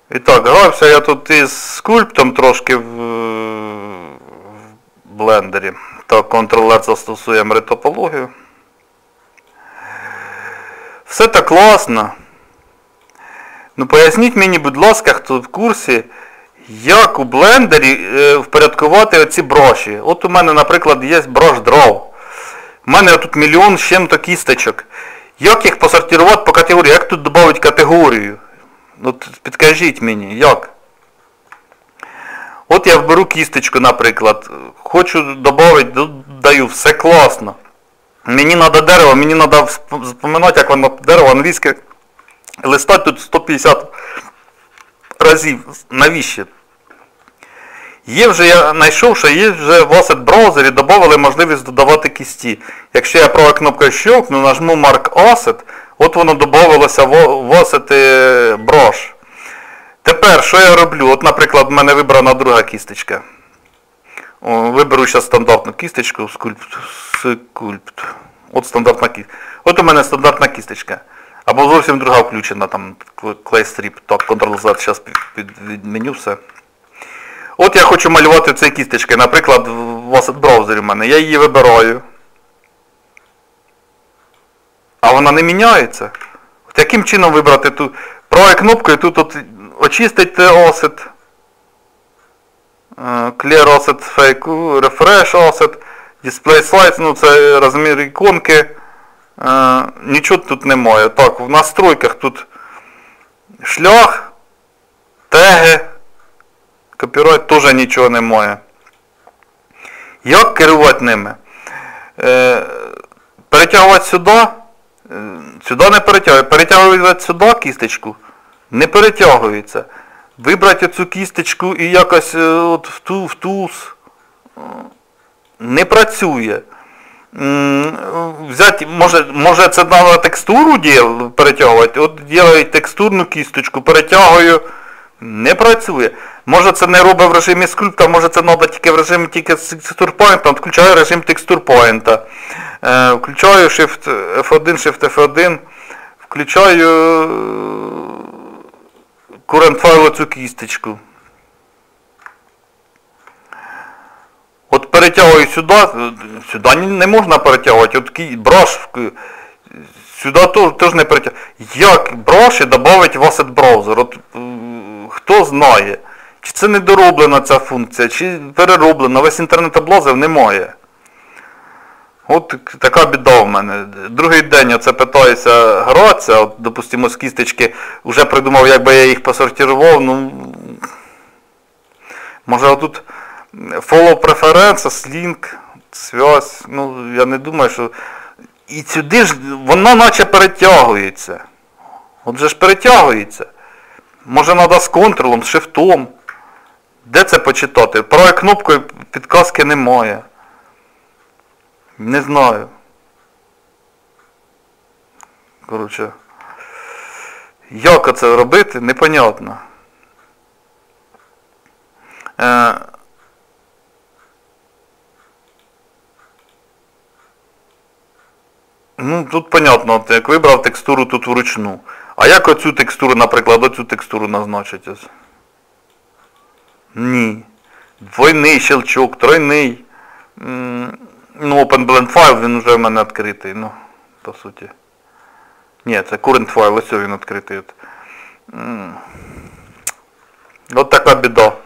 І так, грався я тут із скульптом трошки в блендері. Так, Ctrl-R застосуємо ретопологію. Все так класно. Ну поясніть мені, будь ласка, хто в курсі, як у блендері впорядкувати оці броші. От у мене, наприклад, є брош Draw. У мене тут мільйон з чим-то кісточок. Як їх посортувати по категорії? Як тут додати категорію? От підкажіть мені, як? От я вберу кісточку, наприклад. Хочу додати, даю, все класно. Мені треба дерево, мені треба запам'ятати, як воно дерево англійське. Листати тут 150 разів. Навіщо? Є вже, я знайшов, що є вже в Asset браузері додали можливість додавати кісті. Якщо я правою кнопкою щелкну, нажму Mark Asset, от воно додавалося в Asset Brush. Тепер, що я роблю? От, наприклад, в мене вибрана друга кісточка. Виберу зараз стандартну кісточку, Sculpt. От стандартна кісточка. От у мене стандартна кісточка. Або зовсім друга включена, там, Clay Strip. Так, Ctrl-Z, зараз відміню все. От я хочу малювати цією кісточкою, наприклад, в Asset браузері в мене. Я її вибираю. А вона не міняється. От яким чином вибрати ту правою кнопкою, тут от очистити Asset, Clear Asset, Fake, Refresh Asset, Display Slides, ну це розмір іконки. Нічого тут немає. Так, в настройках тут шлях, теги, копірайт теж нічого немає. Як керувати ними? Перетягувати сюди? Сюди не перетягується. Перетягувати сюди кісточку? Не перетягується. Вибрати цю кісточку і якось от в туз не працює. Взяти, може це треба текстуру перетягувати? От ділаю текстурну кісточку, перетягую, не працює. Може це не робить в режимі скульпта, може це треба тільки в режимі текстур Paint, включаю режим текстур Paint. Включаю Shift F1, Shift F1, включаю current file цю кісточку. От перетягую сюди не можна перетягувати, от браш сюди теж не перетягую. Як броші додати в Asset браузер? От хто знає, чи це недороблена ця функція, чи перероблена, весь інтернет облазив, немає. От така біда в мене. Другий день я це питаюся гратися, от, допустимо, з кісточки, вже придумав, як би я їх посортував, ну, може отут follow preferences, link, связь, ну, я не думаю, що, і сюди ж, вона наче перетягується. От же ж перетягується. Може треба з контролом, з шифтом. Де це почитати? Правою кнопкою підказки немає. Не знаю. Коротше, як це робити, непонятно. Ну, тут понятно, от, як вибрав текстуру тут вручну. А як оцю текстуру, наприклад, оцю текстуру назначити? Ні. Двойний щелчок, тройний. Ну, Open Blend File, він вже в мене відкритий, ну, по суті. Ні, це Current File, ось він відкритий. От така біда.